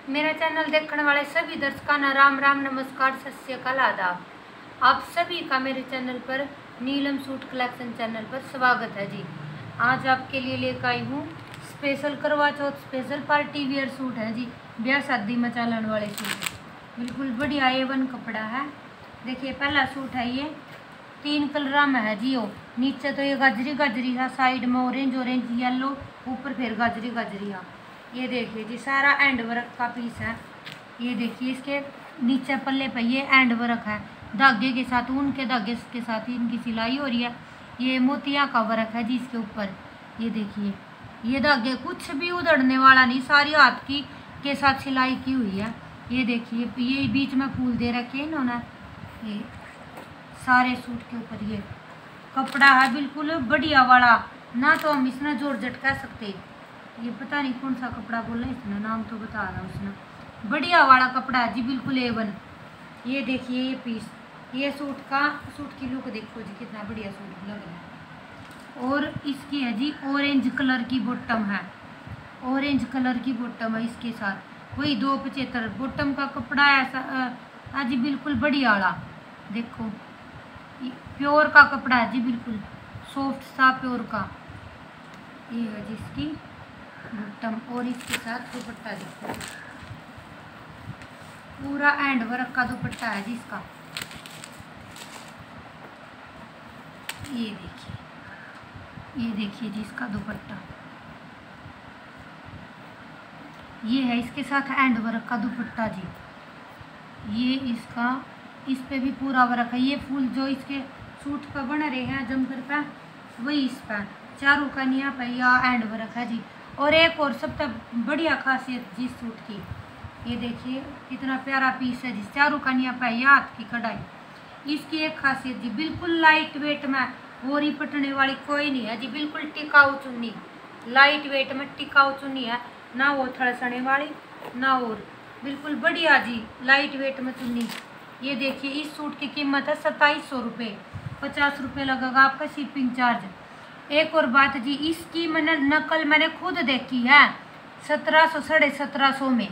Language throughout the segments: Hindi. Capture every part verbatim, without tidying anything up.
मेरा चैनल देखने वाले सभी दर्शकों का राम राम नमस्कार सत श्री अकाल आदाब। आप सभी का मेरे चैनल पर नीलम सूट कलेक्शन चैनल पर स्वागत है जी। आज आपके लिए लेकर आई हूँ special Karva Chauth special party wear suit है जी। ब्याह शादी में चलन वाले सूट बिल्कुल बढ़िया ए वन कपड़ा है। देखिए पहला सूट है ये, तीन कलर में है जी। वो नीचे तो ये गाजरी गाजरी है, साइड में ऑरेंज ऑरेंज येलो, ऊपर फिर गाजरी गाजरी है। ये देखिए जी सारा एंड वर्क का पीस है। ये देखिए इसके नीचे पल्ले पे ये एंड वर्क है, धागे के साथ ऊन के धागे के साथ इनकी सिलाई हो रही है। ये मोतिया का वर्क है जी इसके ऊपर। ये देखिए ये धागे कुछ भी उधड़ने वाला नहीं, सारी हाथ की के साथ सिलाई की हुई है। ये देखिए ये बीच में फूल दे रखे हैं इन्होंने। ये सारे सूट के ऊपर ये कपड़ा है बिल्कुल बढ़िया वाला, ना तो हम इसमें जॉर्जेट कह सकते। ये पता नहीं कौन सा कपड़ा बोला इसने, नाम तो बता रहा उसने। बढ़िया वाला कपड़ा है जी बिल्कुल एवन। ये देखिए ये पीस, ये सूट का सूट की लुक देखो जी कितना बढ़िया सूट लग रहा है। और इसकी है जी ऑरेंज कलर की बॉटम है, ऑरेंज कलर की बॉटम है इसके साथ। वही दो पचहत्तर बॉटम का कपड़ा है ऐसा जी बिल्कुल बढ़िया वाला। देखो प्योर का कपड़ा है जी बिल्कुल सॉफ्ट सा प्योर का। ये है जिसकी बॉटम और इसके साथ दुपट्टा देखो पूरा एंड वर्क का दुपट्टा है जिसका। ये देखिए ये देखिए जिसका दुपट्टा ये है, इसके साथ एंड वर्क का दुपट्टा जी। ये इसका इस पे भी पूरा वर्क है। ये फूल जो इसके सूट पर बन रहे हैं जमकर पे वही इस पर चारों का निया पे या एंड वर्क है जी। और एक और सब तक बढ़िया खासियत जिस सूट की, ये देखिए कितना प्यारा पीस है जिस चारों का निया पे या हाथ की कढ़ाई। इसकी एक खासियत जी बिल्कुल लाइट वेट में, और ही पटने वाली कोई नहीं है जी। बिल्कुल टिकाऊ चुन्नी, लाइट वेट में टिकाऊ चुन्नी है, ना वो थड़सने वाली ना और बिल्कुल बढ़िया जी लाइट वेट में चुन्नी। ये देखिए इस सूट की कीमत है सत्ताईस सौ रुपये, पचास रुपये लगेगा आपका शिपिंग चार्ज। एक और बात जी, इसकी मैंने नकल मैंने खुद देखी है सत्रह सौ साढ़े सत्रह सौ में।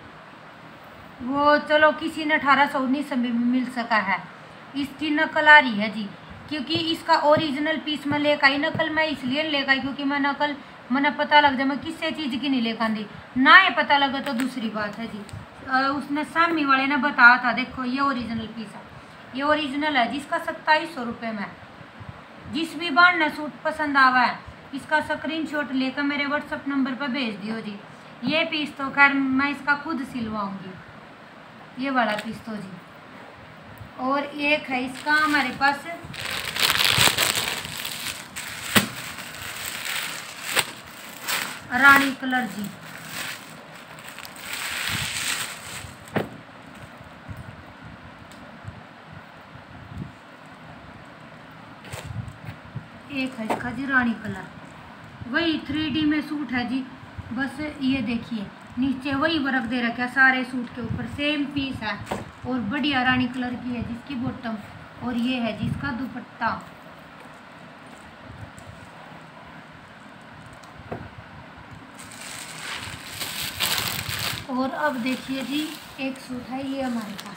वो चलो किसी ने अठारह सौ उन्नीस सौ में मिल सका है, इसकी नकल आ रही है जी। क्योंकि इसका ओरिजिनल पीस में लेकर आई, नकल मैं इसलिए लेकर आई क्योंकि मैं नकल मैंने पता लग जाए मैं किसी चीज़ की नहीं लेकर आती ना, ये पता लगा तो दूसरी बात है जी। उसने सामी वाले ने बताया था, देखो ये ओरिजिनल पीस है, ये ओरिजिनल है जिसका सत्ताईस सौ रुपये में। जिस भी बार ने सूट पसंद आवा है इसका स्क्रीनशॉट लेकर मेरे व्हाट्सअप नंबर पर भेज दियो जी। ये पीस तो खैर मैं इसका खुद सिलवाऊंगी, ये वाला पीस तो जी। और एक है इसका हमारे पास रानी कलर जी। एक है इसका जी रानी कलर, वही थ्री डी में सूट है जी। बस ये देखिए नीचे वही वर्क दे रखा है सारे सूट के ऊपर, सेम पीस है और बढ़िया रानी कलर की है जिसकी बॉटम। और ये है जिसका दुपट्टा। और अब देखिए जी एक सूट है ये हमारे पास,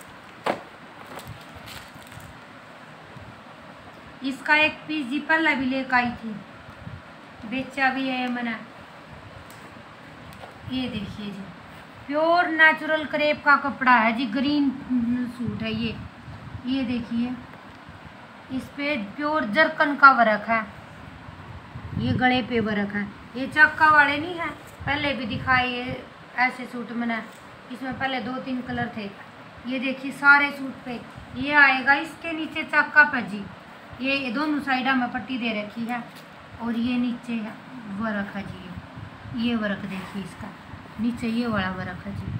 इसका एक पीस जी पहले भी लेकर आई थी, बेचा भी है मैंने। ये देखिए जी प्योर नेचुरल क्रेप का कपड़ा है जी, ग्रीन सूट है ये। ये देखिए इस पे प्योर जरकन का वर्क है, ये गले पे वर्क है। ये चक्का वाले नहीं है, पहले भी दिखाए ये ऐसे सूट मैंने, इसमें पहले दो तीन कलर थे। ये देखिए सारे सूट पे ये आएगा, इसके नीचे चक्का पे जी ये दोनों साइडा में पट्टी दे रखी है। और ये नीचे है वर्क है जी, ये ये वर्क देखिए इसका नीचे ये वाला वर्क है जी।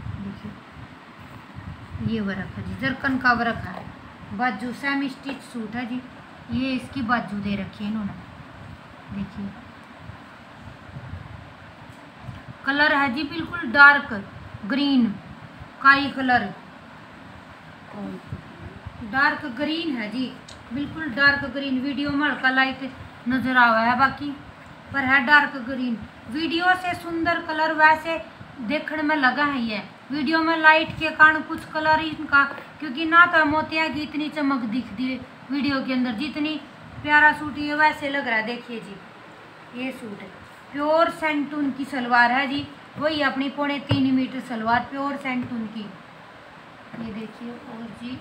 देखिए ये वर्क है जी, जरकन का वर्क है। बाजू सेमी स्टिच सूट है जी, ये इसकी बाजू दे रखी है इन्होंने। देखिए कलर है जी बिल्कुल डार्क ग्रीन, काई कलर डार्क ग्रीन है जी, बिल्कुल डार्क ग्रीन। वीडियो में हल्का लाइट नजर आवा है बाकी पर है डार्क ग्रीन। वीडियो से सुंदर कलर, वैसे देखने में लगा है ये वीडियो में लाइट के कारण कुछ कलर इनका, क्योंकि ना तो मोतिया की इतनी चमक दिखती है वीडियो के अंदर, जितनी प्यारा सूट ये वैसे लग रहा है। देखिए जी ये सूट है प्योर सेंटून की सलवार है जी, वही अपनी पौने तीन मीटर सलवार प्योर सेंटून की। ये देखिए और जी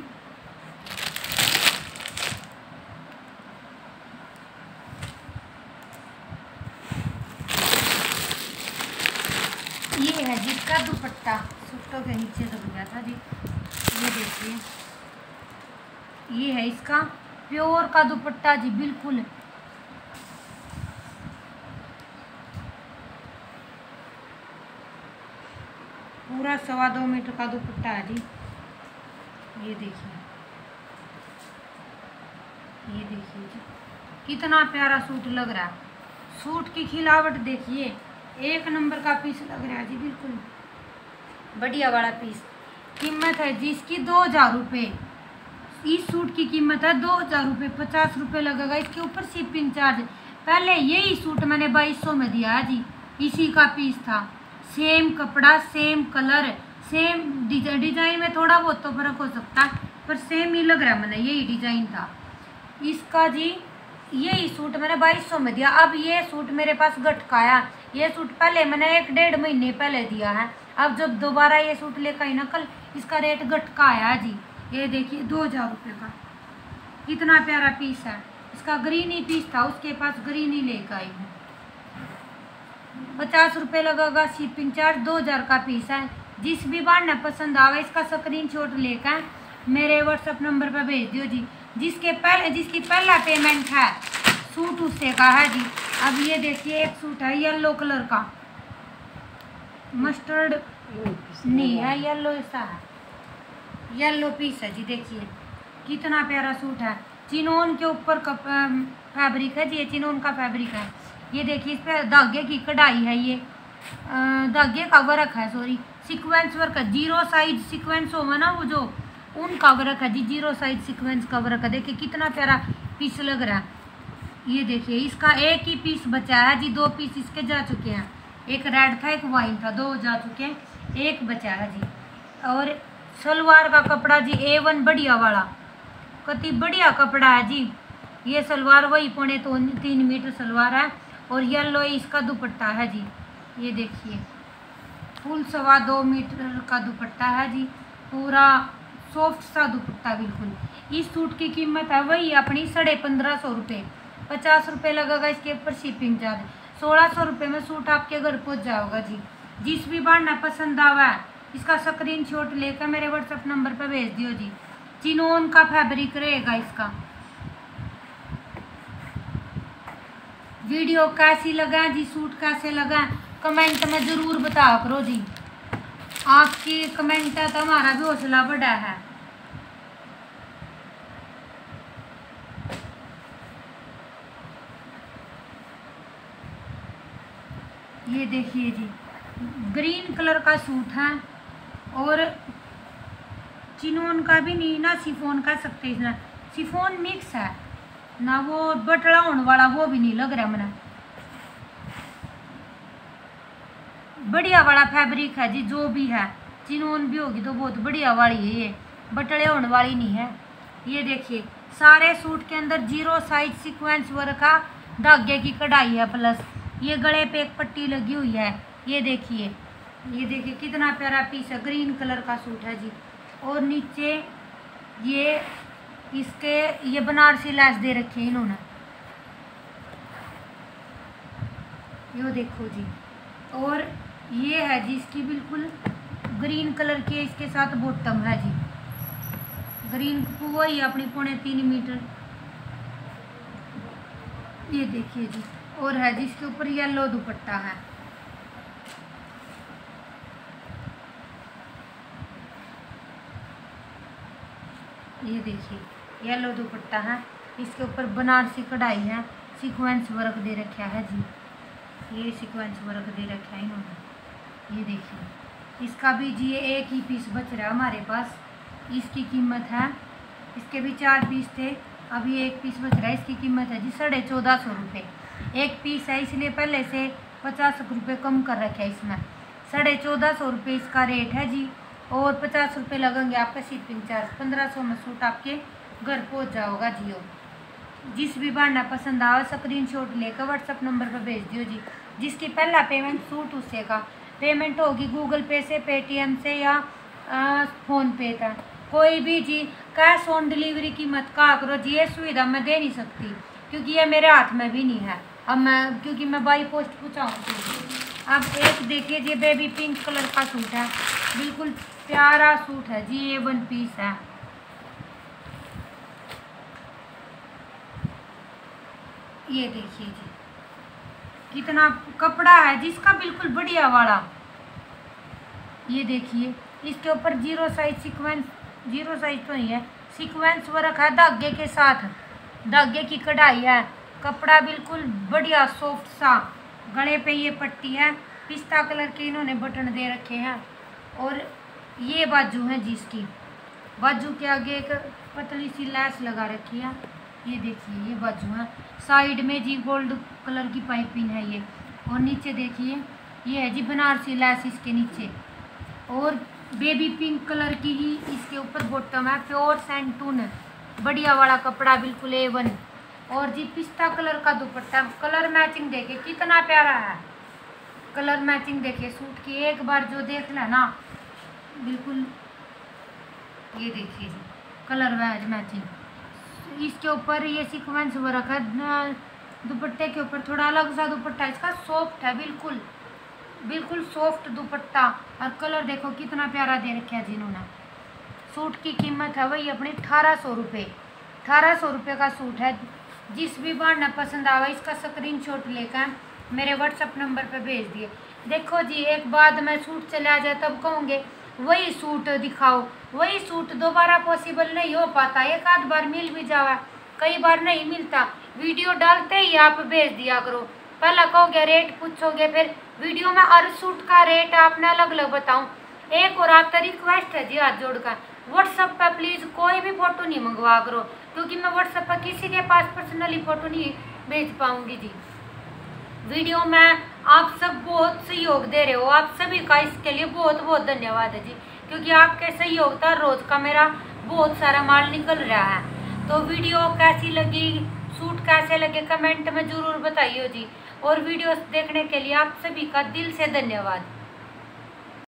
ये है जिसका दुपट्टा सूटों के नीचे दब गया था जी। ये देखिए ये है इसका प्योर का दुपट्टा जी, बिल्कुल पूरा सवा दो मीटर का दुपट्टा है जी। ये देखिए ये देखिए जी कितना प्यारा सूट लग रहा है। सूट की खिलावट देखिए, एक नंबर का पीस लग रहा है जी, बिल्कुल बढ़िया वाला पीस। कीमत है जी इसकी दो हजार रुपये। इस सूट की कीमत है दो हजार रुपये, पचास रुपये लगेगा इसके ऊपर शिपिंग चार्ज। पहले यही सूट मैंने बाईस सौ में दिया है जी, इसी का पीस था, सेम कपड़ा सेम कलर सेम डिजाइन में थोड़ा बहुत तो फर्क हो सकता है, पर सेम ही लग रहा है, मैंने यही डिजाइन था इसका जी। यही सूट मैंने बाईस सौ में दिया। अब ये सूट मेरे पास गटकाया, ये सूट पहले मैंने एक डेढ़ महीने पहले दिया है, अब जब दोबारा ये सूट लेकर आई ना कल, इसका रेट घटका आया जी। ये देखिए दो हजार रुपये का इतना प्यारा पीस है। इसका ग्रीन ही पीस था, उसके पास ग्रीन ही लेकर आई हूँ। पचास रुपये लगेगा शिपिंग चार्ज, दो हजार का पीस है। जिस भी बार न पसंद आवे इसका स्क्रीनशॉट लेकर मेरे व्हाट्सएप नंबर पर भेज दियो जी। जिसके पहले जिसकी पहला पेमेंट है सूट उससे का है जी। अब ये देखिए एक सूट है येलो कलर का, मस्टर्ड नहीं है येलो, ऐसा है येलो पीस है जी। देखिए कितना प्यारा सूट है, चिनोन के ऊपर कप फैब्रिक है जी, ये चिनोन का फैब्रिक है। ये देखिए इस पर धागे की कढ़ाई है, ये धागे का वर्क है, सॉरी सीक्वेंस वर्क है, जीरो साइज सीक्वेंस होगा ना वो जो उनका वर्क है जी, जीरो साइज सीक्वेंस का वर्क है। देखिए कितना प्यारा पीस लग रहा है। ये देखिए इसका एक ही पीस बचा है जी, दो पीस इसके जा चुके हैं, एक रेड था एक वाइन था, दो जा चुके हैं, एक बचा है जी। और सलवार का कपड़ा जी ए वन बढ़िया वाला, कति बढ़िया कपड़ा है जी। ये सलवार वही पौने तो तीन मीटर सलवार है, और येलो इसका दुपट्टा है जी। ये देखिए फुल सवा दो मीटर का दुपट्टा है जी, पूरा सॉफ्ट सा दुपट्टा बिल्कुल। इस सूट की कीमत है वही अपनी साढ़े पंद्रह सौ रुपये, पचास रुपये लगेगा इसके ऊपर शिपिंग चार्ज। सोलह सौ रुपये में सूट आपके घर पहुंच जाएगा जी। जिस भी बार ना पसंद आवा है इसका स्क्रीनशॉट लेकर मेरे व्हाट्सएप नंबर पर भेज दियो जी। चिनोन का फैब्रिक रहेगा इसका। वीडियो कैसी लगा जी, सूट कैसे लगा कमेंट में ज़रूर बता करो जी। आपकी कमेंट है तो हमारा भी हौसला बढ़ा है। ये देखिए जी ग्रीन कलर का सूट है, और चिनोन का भी नहीं ना शिफॉन कह सकते, इसमें शिफॉन मिक्स है ना, वो बटड़ा होने वाला वो भी नहीं लग रहा मैंने। बढ़िया वाला फैब्रिक है जी, जो भी है चिनोन भी होगी तो बहुत बढ़िया वाली है, ये बटड़े होने वाली नहीं है। ये देखिए सारे सूट के अंदर जीरो साइज सीक्वेंस वर्क का धागे की कढ़ाई है, प्लस ये गले पे एक पट्टी लगी हुई है। ये देखिए ये देखिए कितना प्यारा पीस है, ग्रीन कलर का सूट है जी। और नीचे ये इसके ये बनारसी लैस दे रखे हैं इन्होंने, ये देखो जी। और ये है जी इसकी बिल्कुल ग्रीन कलर की, इसके साथ बॉटम है जी, ग्रीन वही अपनी पौने तीन मीटर। ये देखिए जी, और है जिसके ऊपर येलो दुपट्टा है। ये देखिए येलो दुपट्टा है, इसके ऊपर बनारसी कढ़ाई है, सीक्वेंस वर्क दे रखा है जी, ये सीक्वेंस वर्क दे रखा है इन्होंने। ये देखिए इसका भी जी ये एक ही पीस बच रहा है हमारे पास। इसकी कीमत है, इसके भी चार पीस थे, अभी एक पीस बच रहा है। इसकी कीमत है जी साढ़े चौदह सौ रुपये एक पीस है, इसलिए पहले से पचास रुपये कम कर रखे है इसमें। साढ़े चौदह सौ रुपये इसका रेट है जी। और पचास रुपये लगेंगे आपका शिपिंग चार्ज। पंद्रह सौ में सूट आपके घर पहुंच जाओगा जियो। जिस भी बारना पसंद आवा स्क्रीन शॉट लेकर व्हाट्सअप नंबर पर भेज दियो जी। जिसकी पहला पेमेंट सूट उसे का पेमेंट होगी गूगल पे से, पेटीएम से या फ़ोन पे था। कोई भी जी कैश ऑन डिलीवरी की मत कहा करो जी, ये सुविधा मैं दे नहीं सकती क्योंकि ये मेरे हाथ में भी नहीं है। अब मैं क्योंकि मैं बाई पोस्ट पहुँचाऊँगी। अब एक देखिए जी बेबी पिंक कलर का सूट है, बिल्कुल प्यारा सूट है जी, ये वन पीस है। ये देखिए जी कितना कपड़ा है जिसका बिल्कुल बढ़िया वाला। ये देखिए इसके ऊपर zero size sequence, zero size तो ही है, सीक्वेंस वर्क है धागे के साथ, धागे की कढ़ाई है। कपड़ा बिल्कुल बढ़िया सॉफ्ट सा। गले पे ये पट्टी है, पिस्ता कलर के इन्होंने बटन दे रखे हैं। और ये बाजू है जिसकी, बाजू के आगे एक पतली सी लैस लगा रखी है। ये देखिए ये बाजू है, साइड में जी गोल्ड कलर की पाइपिंग है ये। और नीचे देखिए ये है जी बनारसी लैस इसके नीचे। और बेबी पिंक कलर की ही इसके ऊपर बॉटम है, प्योर सैंटून बढ़िया वाला कपड़ा बिल्कुल ए वन। और जी पिस्ता कलर का दुपट्टा, कलर मैचिंग देखिए कितना प्यारा है। कलर मैचिंग देखिए सूट की, एक बार जो देख लेना बिल्कुल। ये देखिए जी कलर वैज मैचिंग। इसके ऊपर ये सीक्वेंस वर्क है दुपट्टे के ऊपर, थोड़ा अलग सा दुपट्टा इसका, सॉफ्ट है बिल्कुल, बिल्कुल सॉफ्ट दुपट्टा। और कलर देखो कितना प्यारा दे रखा है जिन्होंने। सूट की कीमत है वही अपनी अठारह सौ रुपये, अठारह सौ रुपये का सूट है। जिस भी बार पसंद आवा इसका स्क्रीनशॉट लेकर मेरे व्हाट्सअप नंबर पर भेज दिए। देखो जी एक बाद में सूट चले आ जाए तब कहोगे वही सूट दिखाओ, वही सूट दोबारा पॉसिबल नहीं हो पाता। एक आध बार मिल भी जावा, कई बार नहीं मिलता। वीडियो डालते ही आप भेज दिया करो, पहला कहोगे रेट पूछोगे, फिर वीडियो में हर सूट का रेट आपने अलग अलग बताऊँ। एक और आपका रिक्वेस्ट है जी हाथ जोड़कर, व्हाट्सएप पर प्लीज़ कोई भी फ़ोटो नहीं मंगवा करो क्योंकि मैं व्हाट्सएप पर किसी के पास पर्सनली फ़ोटो नहीं भेज पाऊँगी जी। वीडियो में आप सब बहुत सहयोग दे रहे हो, आप सभी का इसके लिए बहुत बहुत धन्यवाद है जी। क्योंकि आपके सहयोग का रोज़ का मेरा बहुत सारा माल निकल रहा है। तो वीडियो कैसी लगी, सूट कैसे लगे कमेंट में ज़रूर बताइए जी। और वीडियोस देखने के लिए आप सभी का दिल से धन्यवाद।